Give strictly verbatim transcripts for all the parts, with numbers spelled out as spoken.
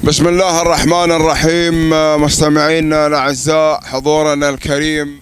بسم الله الرحمن الرحيم. مستمعينا الأعزاء، حضورنا الكريم،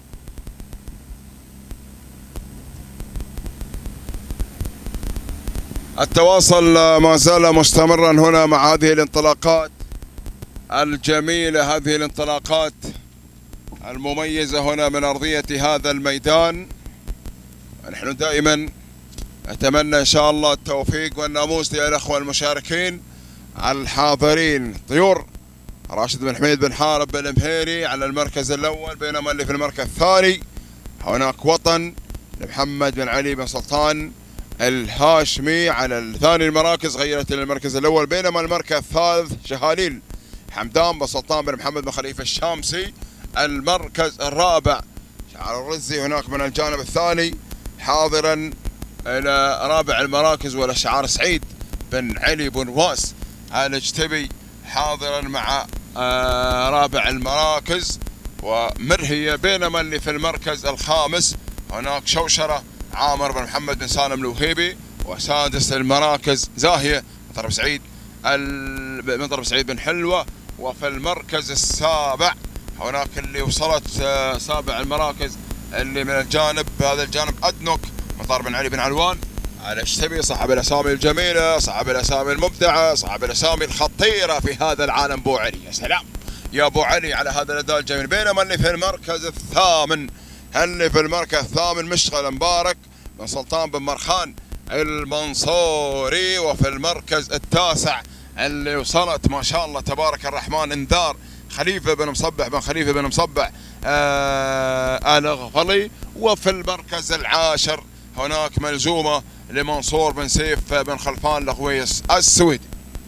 التواصل ما زال مستمرا هنا مع هذه الانطلاقات الجميلة، هذه الانطلاقات المميزة هنا من أرضية هذا الميدان. نحن دائما نتمنى إن شاء الله التوفيق والناموس للأخوة المشاركين الحاضرين. طيور راشد بن حميد بن حارب بن المهيري على المركز الأول، بينما اللي في المركز الثاني هناك وطن لمحمد بن علي بن سلطان الهاشمي. على الثاني المراكز غيرت إلى المركز الأول، بينما المركز الثالث شهاليل حمدان بن سلطان بن محمد بن خليفة الشامسي. المركز الرابع شعر الرزي هناك من الجانب الثاني، حاضرا إلى رابع المراكز ولا شعار سعيد بن علي بن واس الاجتبي، حاضرا مع آه رابع المراكز ومرهية. بينما اللي في المركز الخامس هناك شوشرة عامر بن محمد بن سالم الوهيبي، وسادس المراكز زاهية من طرف سعيد من طرف سعيد بن حلوة. وفي المركز السابع هناك اللي وصلت آه سابع المراكز اللي من الجانب هذا الجانب أدنك من طرف بن علي بن علوان الاجتبي، صاحب الاسامي الجميله، صاحب الاسامي المبدعه، صاحب الاسامي الخطيره في هذا العالم، بو علي. يا سلام يا ابو علي على هذا الاداء الجميل. بينما اللي في المركز الثامن اللي في المركز الثامن مشغل مبارك بن سلطان بن مرخان المنصوري. وفي المركز التاسع اللي وصلت ما شاء الله تبارك الرحمن انذار خليفه بن مصبح بن خليفه بن مصبح آه الغفلي. وفي المركز العاشر هناك ملزومه لمنصور بن سيف بن خلفان الغويس السويدي.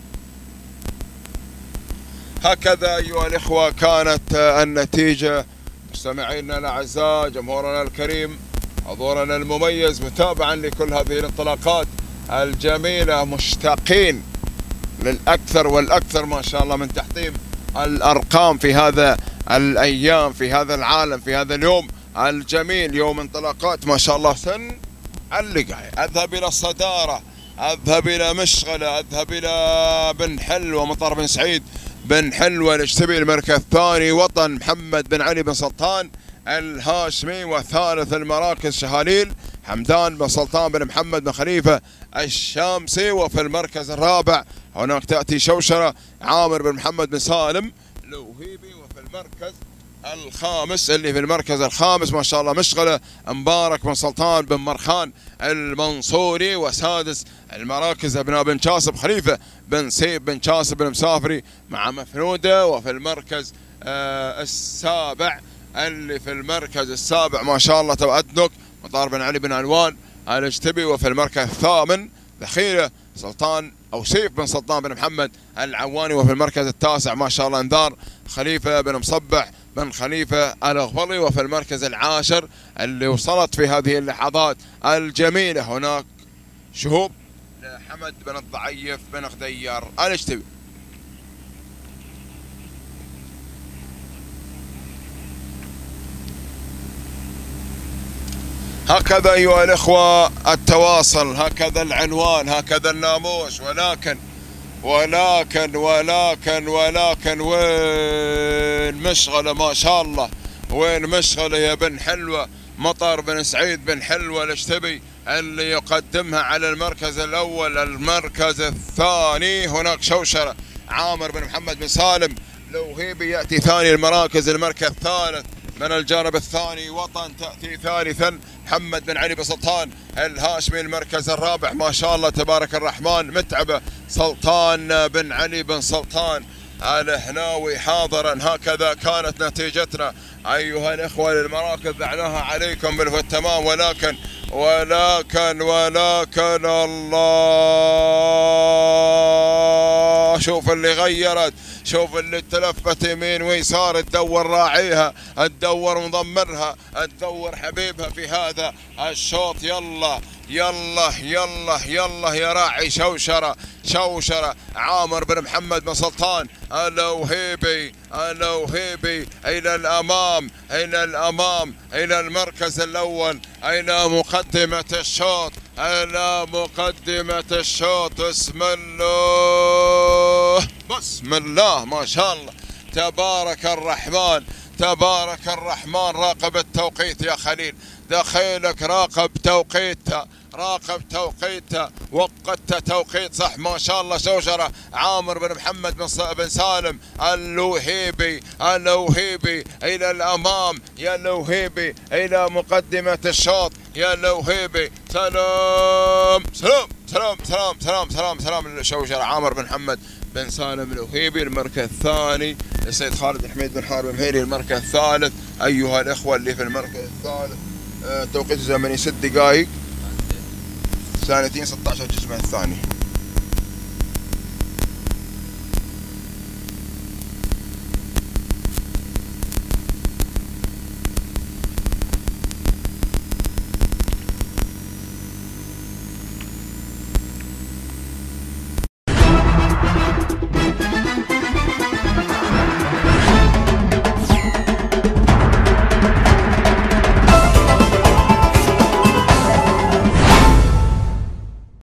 هكذا أيها الإخوة كانت النتيجة. مستمعينا الأعزاء، جمهورنا الكريم، حضورنا المميز، متابعا لكل هذه الانطلاقات الجميلة، مشتاقين للأكثر والأكثر ما شاء الله من تحطيم الأرقام في هذا الأيام، في هذا العالم، في هذا اليوم الجميل، يوم انطلاقات ما شاء الله سن اللقاء. اذهب الى الصداره، اذهب الى مشغله، اذهب الى بن حلوه مطر بن سعيد بن حلوه الاجتبي. المركز الثاني وطن محمد بن علي بن سلطان الهاشمي. وثالث المراكز شهاليل حمدان بن سلطان بن محمد بن خليفه الشامسي. وفي المركز الرابع هناك تاتي شوشره عامر بن محمد بن سالم الوهيبي. وفي المركز الخامس اللي في المركز الخامس ما شاء الله مشغله مبارك بن سلطان بن مرخان المنصوري. وسادس المراكز ابناء بن شاسب خليفه بن سيف بن شاسب بن مسافري مع مفنوده. وفي المركز آه السابع اللي في المركز السابع ما شاء الله تبأدنك مطار بن علي بن علوان الاجتبي. وفي المركز الثامن ذخيره سلطان او سيف بن سلطان بن محمد العواني. وفي المركز التاسع ما شاء الله انذار خليفه بن مصبح بن خليفه الغفلي. وفي المركز العاشر اللي وصلت في هذه اللحظات الجميله هناك شهوب لحمد بن الضعيف بن غدير الاجتبي. هكذا أيها الإخوة التواصل، هكذا العنوان، هكذا الناموس. ولكن ولكن ولكن ولكن وين مشغلة ما شاء الله، وين مشغلة يا بن حلوة مطر بن سعيد بن حلوة الاجتبي اللي يقدمها على المركز الأول. المركز الثاني هناك شوشرة عامر بن محمد بن سالم الوهيبي يأتي ثاني المراكز. المركز الثالث من الجانب الثاني وطن تأتي ثالثا محمد بن علي بن سلطان الهاشمي. المركز الرابع ما شاء الله تبارك الرحمن متعبة سلطان بن علي بن سلطان الهناوي حاضرا. هكذا كانت نتيجتنا أيها الإخوة للمراكز، دعناها عليكم بالتمام. ولكن ولكن ولكن الله، شوف اللي غيرت، شوف اللي تلفت يمين ويسار، تدور راعيها، تدور مضمرها، تدور حبيبها في هذا الشوط. يلا يلا يلا يلا يا راعي شوشرة شوشرة عامر بن محمد بن سلطان الوهيبي الوهيبي إلى الأمام إلى الأمام إلى المركز الأول، إلى مقدمة الشوط إلى مقدمة الشوط. بسم الله. بس بسم الله ما شاء الله تبارك الرحمن تبارك الرحمن. راقب التوقيت يا خليل، دخيلك راقب توقيته راقب توقيته وقت توقيت صح ما شاء الله. شوشرة عامر بن محمد بن, بن سالم اللوهيبي اللوهيبي إلى الأمام يا اللوهيبي، إلى مقدمة الشوط يا اللوهيبي. سلام سلام سلام سلام سلام سلام سلام للشوشرة عامر بن محمد بن سالم الوهيبي. المركز الثاني السيد خالد حميد بن حارب مهيري. المركز الثالث أيها الإخوة اللي في المركز الثالث آه توقيت الزمني ست دقائق ثانيتين ستة عشر جزء الثاني.